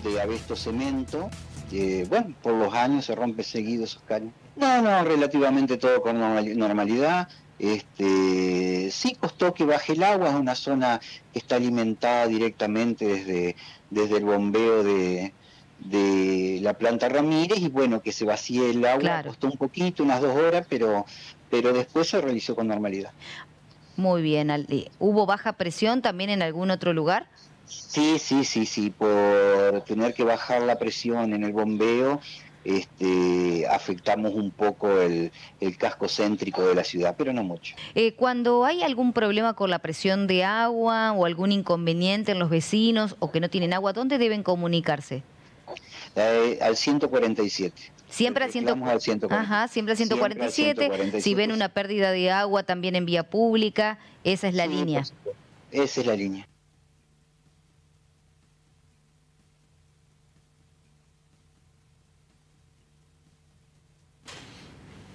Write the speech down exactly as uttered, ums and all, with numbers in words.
de Abesto Cemento. Eh, bueno, por los años se rompe seguido esos caños. No, no, relativamente todo con normalidad. Este, sí costó que baje el agua, es una zona que está alimentada directamente desde, desde el bombeo de, de la planta Ramírez, y bueno, que se vacíe el agua, Claro. costó un poquito, unas dos horas, pero, pero después se realizó con normalidad. Muy bien. ¿Hubo baja presión también en algún otro lugar? Sí, sí, sí, sí, por tener que bajar la presión en el bombeo, este, afectamos un poco el, el casco céntrico de la ciudad, pero no mucho. Eh, cuando hay algún problema con la presión de agua o algún inconveniente en los vecinos o que no tienen agua, ¿dónde deben comunicarse? Eh, al ciento cuarenta y siete. Siempre al, ciento, Reclamos al ciento cuarenta. ajá, siempre al Siempre al ciento ciento cuarenta y siete. cuarenta y Si ven siete. una pérdida de agua también en vía pública, esa es la Sí, línea. por supuesto. Esa es la línea.